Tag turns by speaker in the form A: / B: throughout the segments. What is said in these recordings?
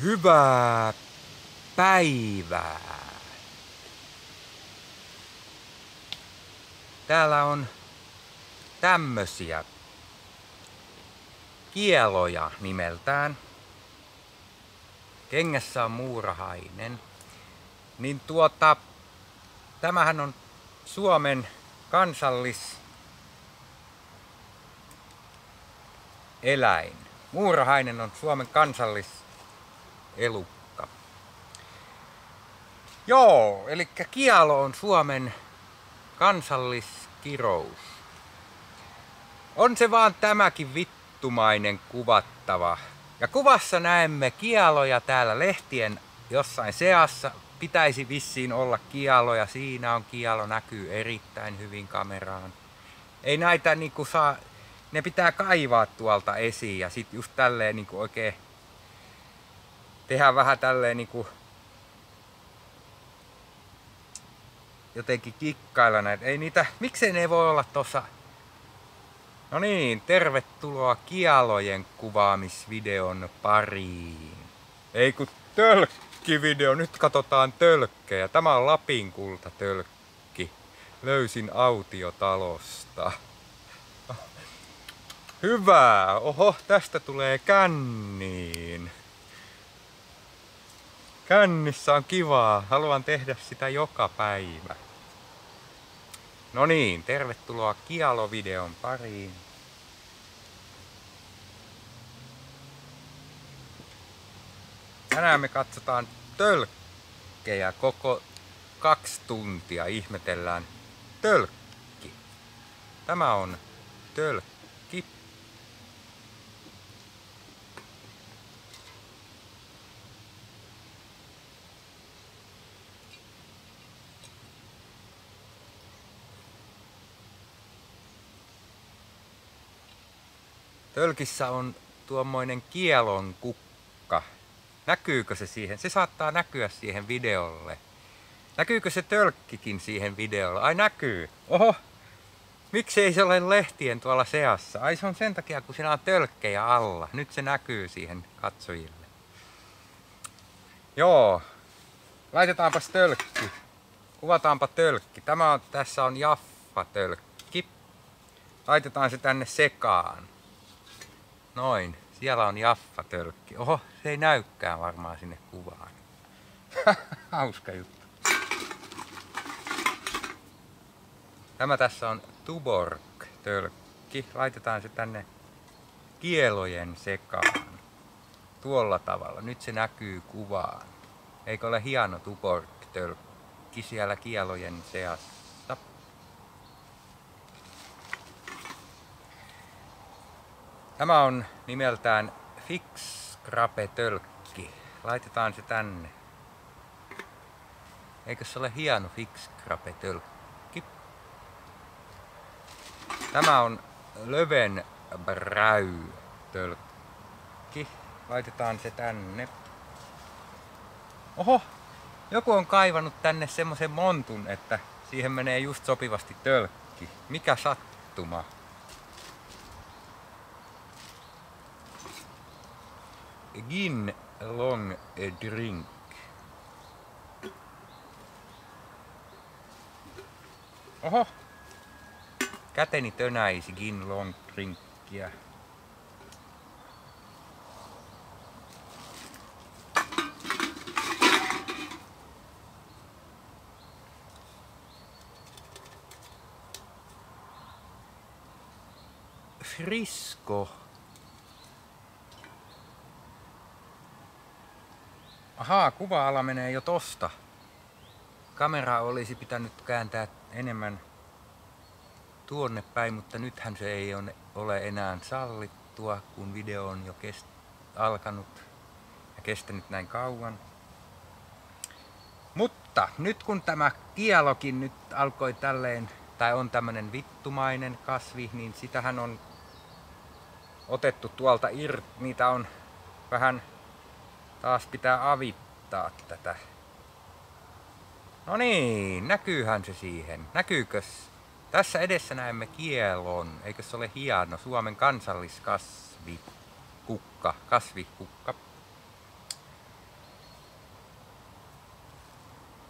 A: Hyvää päivää. Täällä on tämmösiä kieloja nimeltään. Kengässä on muurahainen. Niin tämähän on Suomen kansalliseläin. Muurahainen on Suomen kansalliselukka. Joo, eli kielo on Suomen kansalliskirous. On se vaan tämäkin vittumainen kuvattava. Ja kuvassa näemme kieloja täällä lehtien jossain seassa. Pitäisi vissiin olla kialoja. Siinä on kielo, näkyy erittäin hyvin kameraan. Ei näitä niinku saa, ne pitää kaivaa tuolta esiin ja sit just tälleen niinku oikein tehdä vähän tälleen niinku jotenkin kikkailla näitä. Ei niitä, miksei ne voi olla tossa. No niin, tervetuloa kielojen kuvaamisvideon pariin. Ei kun tölkkivideo, nyt katsotaan tölkkejä. Tämä on Lapin kultatölkki. Löysin autiotalosta. Hyvä, oho, tästä tulee känniin. Kännissä on kivaa, haluan tehdä sitä joka päivä. No niin, tervetuloa kielovideon pariin. Tänään me katsotaan tölkkejä koko 2 tuntia, ihmetellään tölkki. Tämä on tölkki. Tölkissä on tuommoinen kielon kukka. Näkyykö se siihen? Se saattaa näkyä siihen videolle. Näkyykö se tölkkikin siihen videolle? Ai näkyy. Oho! Miksei se ole lehtien tuolla seassa? Ai se on sen takia, kun siinä on tölkkejä alla. Nyt se näkyy siihen katsojille. Joo. Laitetaanpas tölkki. Kuvataanpa tölkki. Tässä on Jaffa-tölkki. Laitetaan se tänne sekaan. Noin, siellä on Jaffa-tölkki. Oho, se ei näykään varmaan sinne kuvaan. Hauska juttu. Tämä tässä on Tuborg-tölkki. Laitetaan se tänne kielojen sekaan. Tuolla tavalla. Nyt se näkyy kuvaan. Eikö ole hieno Tuborg-tölkki siellä kielojen seassa? Tämä on nimeltään Fixkrape-tölkki. Laitetaan se tänne. Eikö se ole hieno Fixkrape-tölkki? Tämä on Löwenbräu-tölkki. Laitetaan se tänne. Oho! Joku on kaivannut tänne semmosen montun, että siihen menee just sopivasti tölkki. Mikä sattuma! Gin long drink. Oho! Käteni tönäisi gin long drinkkiä. Frisco. Ahaa, kuva-ala menee jo tosta. Kamera olisi pitänyt kääntää enemmän tuonne päin, mutta nythän se ei ole enää sallittua, kun video on jo alkanut ja kestänyt näin kauan. Mutta nyt kun tämä kielokin nyt alkoi tälleen, tai on tämmönen vittumainen kasvi, niin sitähän on otettu tuolta niitä on vähän. Taas pitää avittaa tätä. No niin, näkyyhän se siihen. Näkyykös? Tässä edessä näemme kielon. Eikö se ole hieno? Suomen kansalliskasvikukka.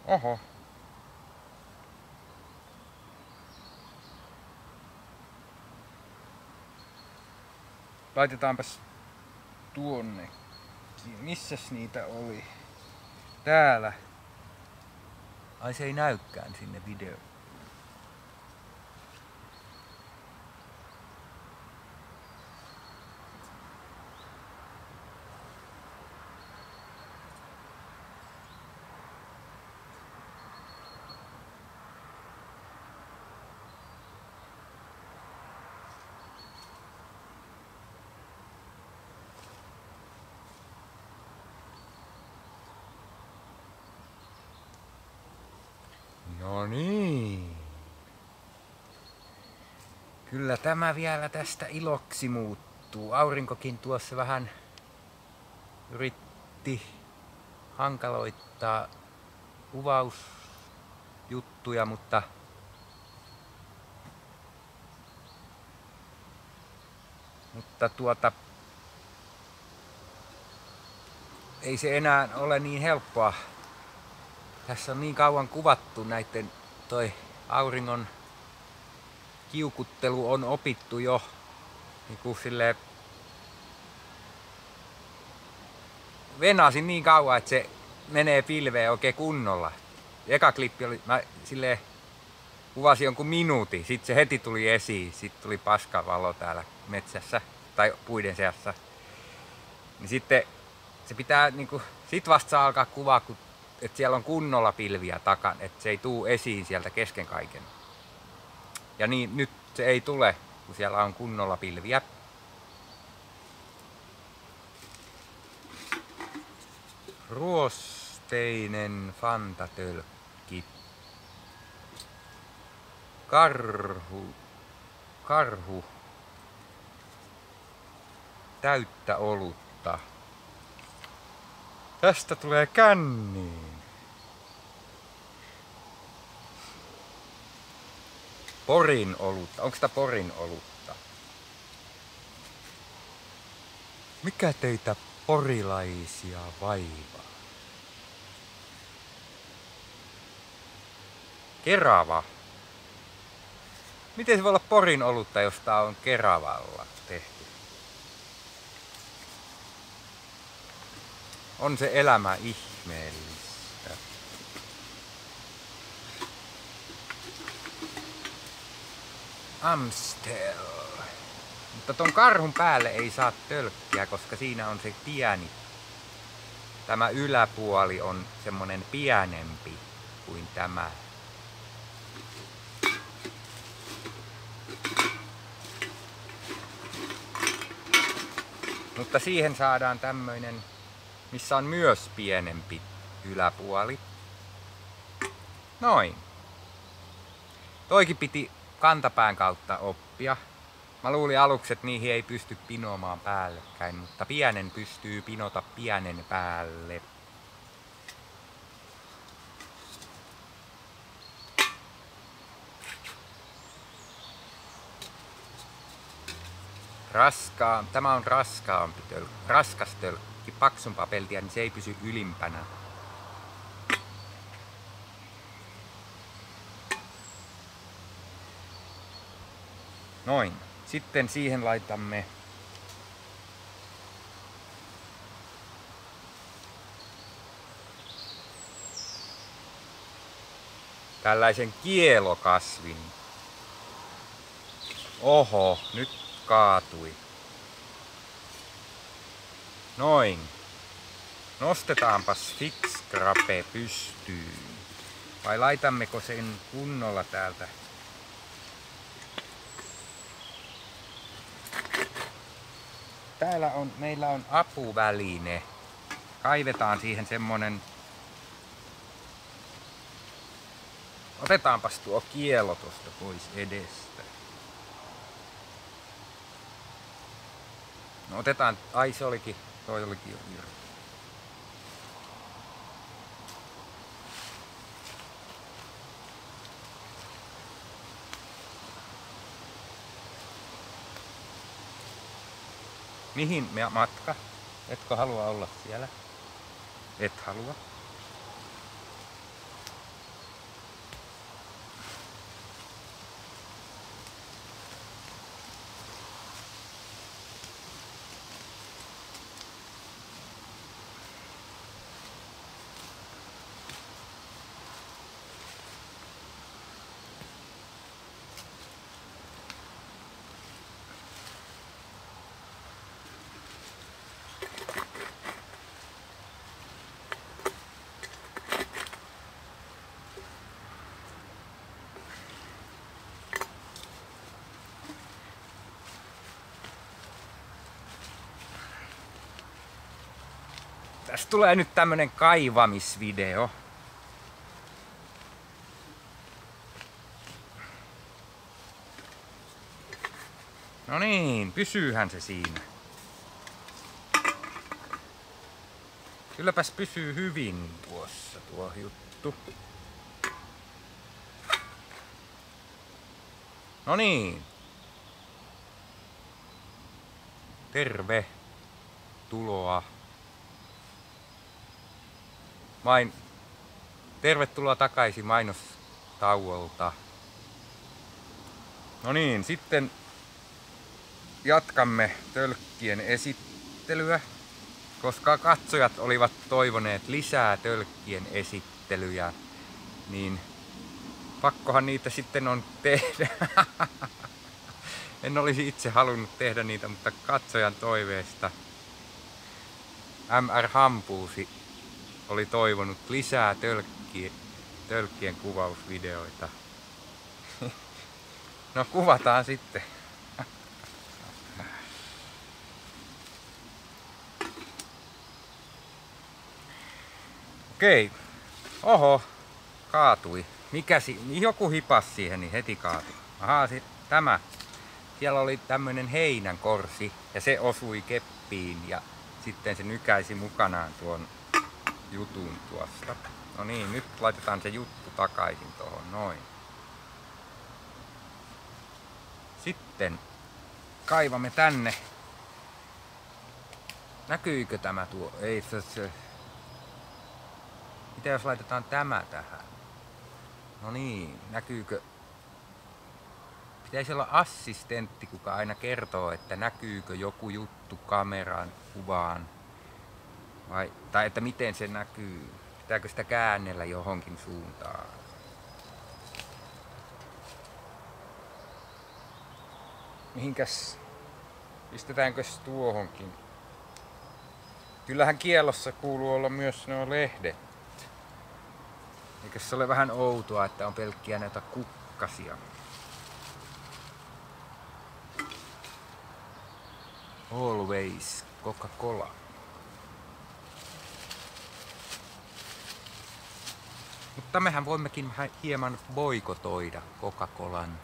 A: Oho. Laitetaanpas tuonne. Missäs niitä oli? Täällä. Ai se ei näykään sinne videoon. No niin. Kyllä tämä vielä tästä iloksi muuttuu. Aurinkokin tuossa vähän yritti hankaloittaa kuvausjuttuja, mutta ei se enää ole niin helppoa. Tässä on niin kauan kuvattu näiden, toi auringon kiukuttelu on opittu jo niin kuin silleen, venasin niin kauan, että se menee pilveen oikein kunnolla. Eka klippi oli, mä silleen kuvasin jonkun minuutin, sitten se heti tuli esiin, sitten tuli paskavalo täällä metsässä tai puiden seassa. Niin sitten se pitää niinku, sit vasta saa alkaa kuvaa, että siellä on kunnolla pilviä takan, että se ei tuu esiin sieltä kesken kaiken. Ja niin nyt se ei tule, kun siellä on kunnolla pilviä. Ruosteinen fantatölkki. Karhu. Täyttä olutta. Tästä tulee känniin. Porin olutta. Onko sitä Porin olutta? Mikä teitä porilaisia vaivaa? Kerava. Miten se voi olla Porin olutta, jos tää on Keravalla tehty? On se elämä ihmeellistä. Amstel. Mutta ton karhun päälle ei saa tölkkiä, koska siinä on se pieni. Tämä yläpuoli on semmonen pienempi kuin tämä. Mutta siihen saadaan tämmöinen, missä on myös pienempi yläpuoli. Noin. Toikin piti kantapään kautta oppia. Mä luulin aluksi, että niihin ei pysty pinoamaan päällekkäin, mutta pienen pystyy pinota pienen päälle. Tämä on raskaampi tölkki, raskas tölkki, paksumpaa peltiä, niin se ei pysy ylimpänä. Noin. Sitten siihen laitamme tällaisen kielokasvin. Oho, nyt kaatui. Noin. Nostetaanpas Fixcrape pystyyn. Vai laitammeko sen kunnolla täältä? Täällä meillä on apuväline. Kaivetaan siihen semmonen. Otetaanpas tuo kielo tosta pois edestä. No otetaan, ai se olikin, toi olikin jo irti. Mihin matka? Etkö halua olla siellä? Et halua. Tästä tulee nyt tämmönen kaivamisvideo. No niin, pysyyhän se siinä. Kylläpäs pysyy hyvin tuossa tuo juttu. No niin. Tervetuloa. Tervetuloa takaisin mainostauolta. No niin, sitten jatkamme tölkkien esittelyä, koska katsojat olivat toivoneet lisää tölkkien esittelyjä, niin pakkohan niitä sitten on tehdä. En olisi itse halunnut tehdä niitä, mutta katsojan toiveesta MR Hampuusi oli toivonut lisää tölkkien kuvausvideoita. No kuvataan sitten. Okei. Oho, kaatui. Joku hipas siihen, niin heti kaatui. Ahaa, tämä. Siellä oli tämmönen heinänkorsi ja se osui keppiin ja sitten se nykäisi mukanaan tuon jutun tuosta. No niin, nyt laitetaan se juttu takaisin tuohon noin. Sitten kaivamme tänne. Näkyykö tämä tuo? Ei se. Mitä jos laitetaan tämä tähän? No niin, näkyykö? Pitäisi olla assistentti, kuka aina kertoo, että näkyykö joku juttu kameran kuvaan. Tai että miten se näkyy. Pitääkö sitä käännellä johonkin suuntaan? Mihinkäs? Pistetäänkö tuohonkin? Kyllähän kiellossa kuuluu olla myös nuo lehdet. Eikö se ole vähän outoa, että on pelkkiä näitä kukkasia? Always Coca-Cola. Mutta mehän voimmekin hieman boikotoida Coca-Colan.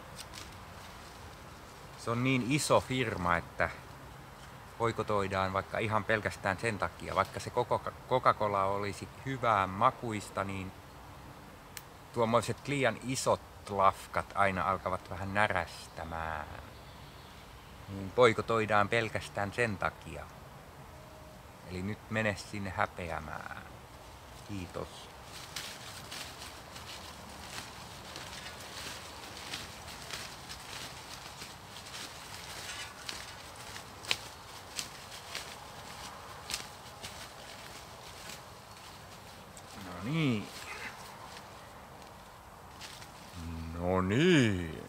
A: Se on niin iso firma, että boikotoidaan vaikka ihan pelkästään sen takia. Vaikka se Coca-Cola olisi hyvää makuista, niin tuommoiset liian isot lafkat aina alkavat vähän närästämään. Niin boikotoidaan pelkästään sen takia. Eli nyt mene sinne häpeämään. Kiitos. No niin. No niin.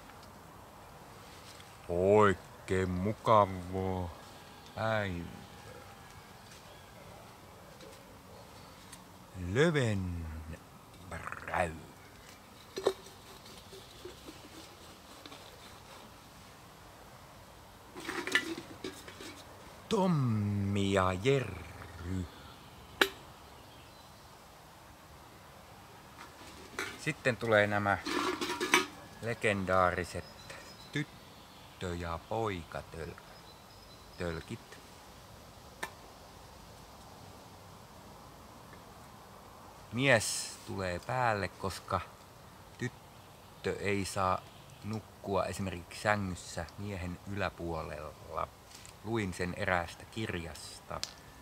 A: Oikein mukavaa päivää. Löwenbräu. Tommi ja Jerry. Sitten tulee nämä legendaariset tyttö- ja poikatölkit. Mies tulee päälle, koska tyttö ei saa nukkua esimerkiksi sängyssä miehen yläpuolella. Luin sen eräästä kirjasta.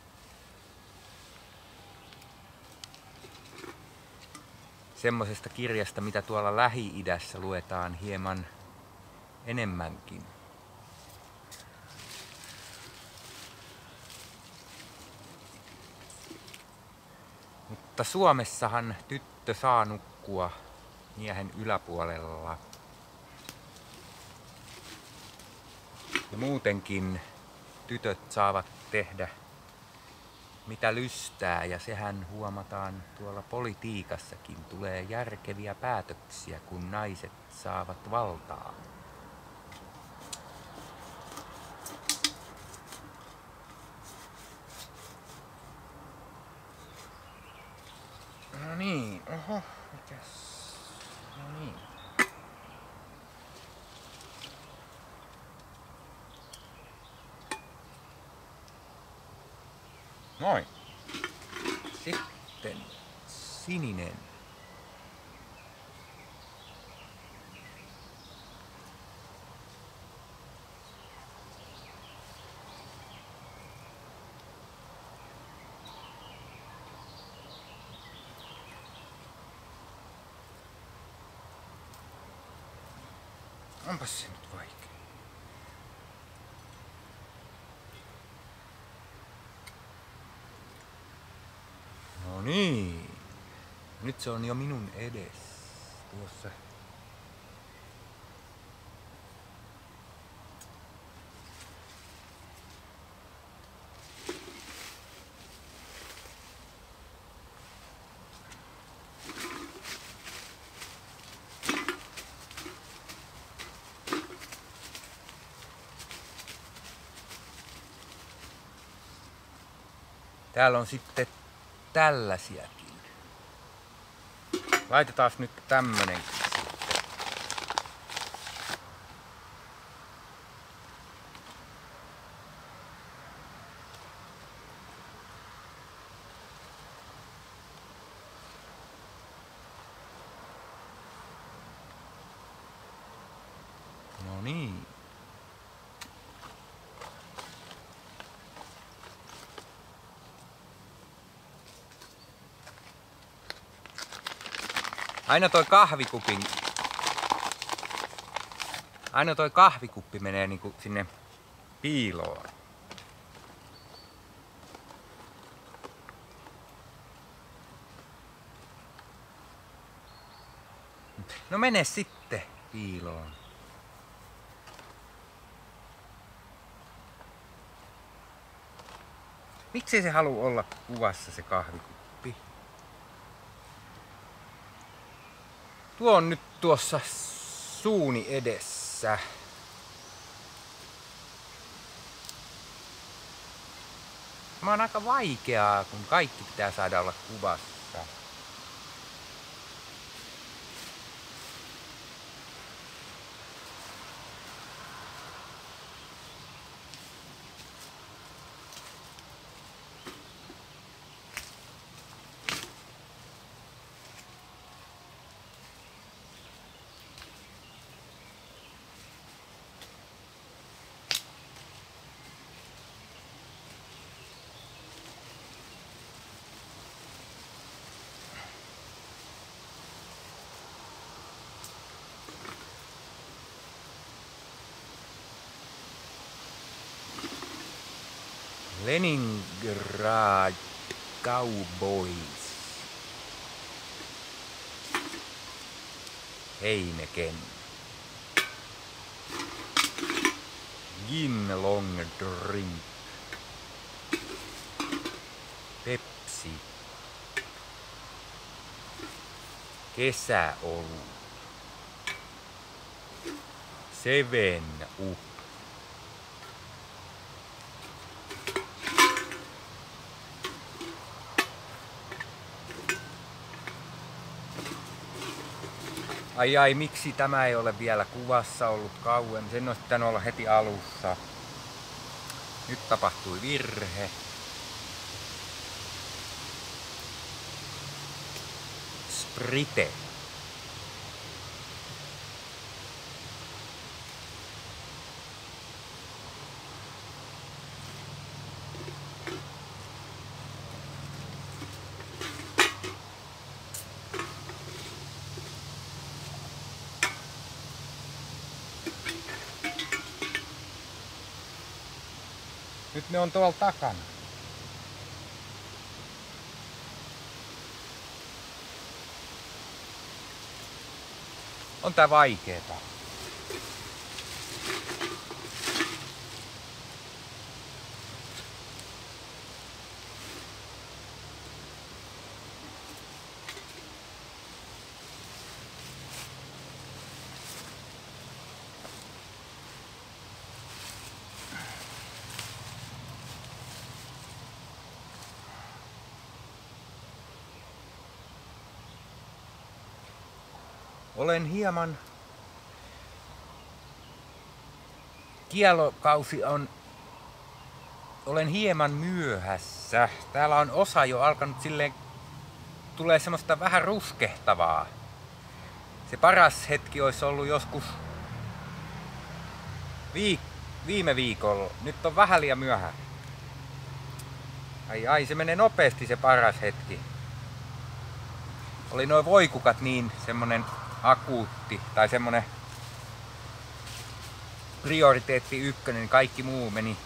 A: Semmoisesta kirjasta, mitä tuolla Lähi-idässä luetaan hieman enemmänkin. Mutta Suomessahan tyttö saa nukkua miehen yläpuolella. Ja muutenkin tytöt saavat tehdä mitä lystää, ja sehän huomataan tuolla politiikassakin. Tulee järkeviä päätöksiä, kun naiset saavat valtaa. No niin, oho, mikäs? No niin. Noin. Sitten sininen. Onpas se nyt vaikea. No niin. Nyt se on jo minun edessä. Tuossa. Täällä on sitten tällaisiakin. Laitetaan nyt tämmönen. No niin. Aina toi kahvikuppi menee niinku sinne piiloon. No mene sitten piiloon. Miksi se haluu olla kuvassa se kahvikuppi? Tuo on nyt tuossa suuni edessä. Tämä on aika vaikeaa, kun kaikki pitää saada olla kuvassa. Leningrad Cowboys. Heineken. Gin Long Drink. Pepsi. Kesäolut. Seven Up. Ai, miksi tämä ei ole vielä kuvassa ollut kauemmin? Sen olisi pitänyt olla heti alussa. Nyt tapahtui virhe. Sprite. Nyt ne on tuolla takana. On tää vaikeeta. Olen hieman... Kielokausi on... Olen hieman myöhässä. Täällä on osa jo alkanut silleen... Tulee semmoista vähän ruskehtavaa. Se paras hetki olisi ollut joskus... Viime viikolla. Nyt on vähän liian myöhään. Ai, se menee nopeasti se paras hetki. Oli nuo voikukat niin semmonen akuutti tai semmonen prioriteetti ykkönen, niin kaikki muu meni.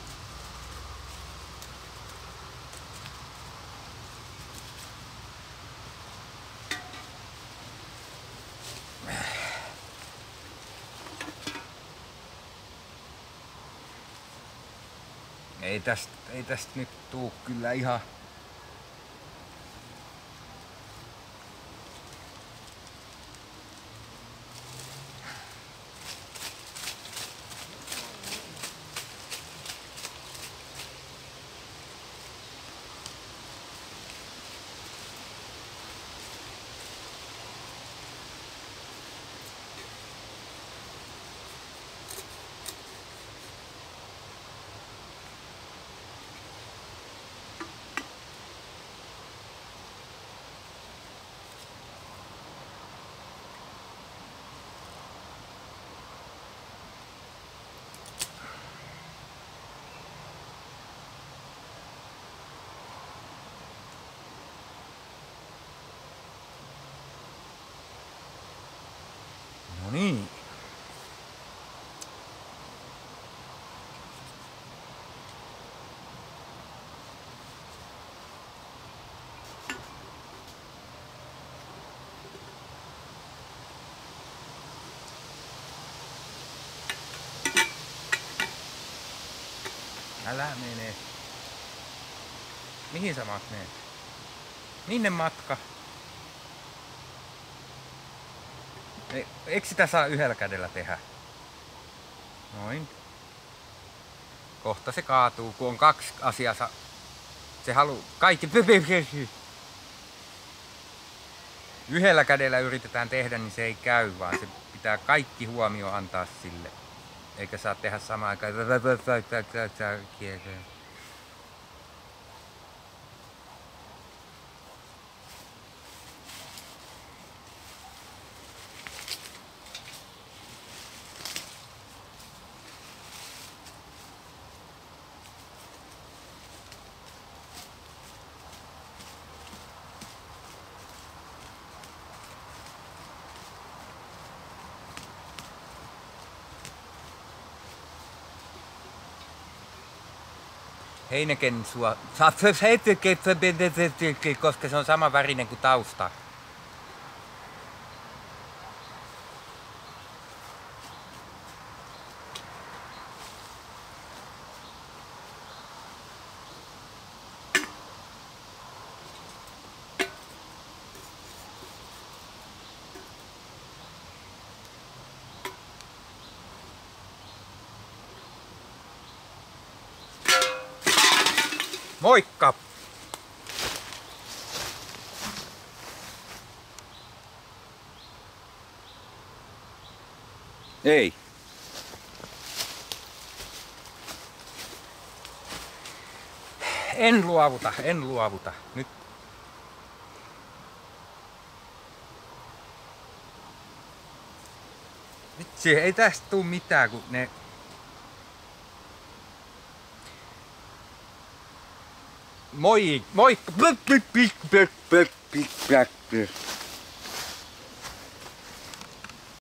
A: Ei tästä nyt tuu kyllä ihan... No niin. Älä mene. Mihin sä menet? Minne matka? Eikö sitä saa yhdellä kädellä tehdä? Noin. Kohta se kaatuu, kun on kaksi asiaa. Se haluu kaikki... Yhdellä kädellä yritetään tehdä, niin se ei käy, vaan se pitää kaikki huomio antaa sille. Eikä saa tehdä samaan aikaan. Heineken sua, koska se on sama värinen kuin tausta. Moikka! Ei. En luovuta. Nyt. Vitsi, ei tästä tuu mitään, kun ne... Moikka!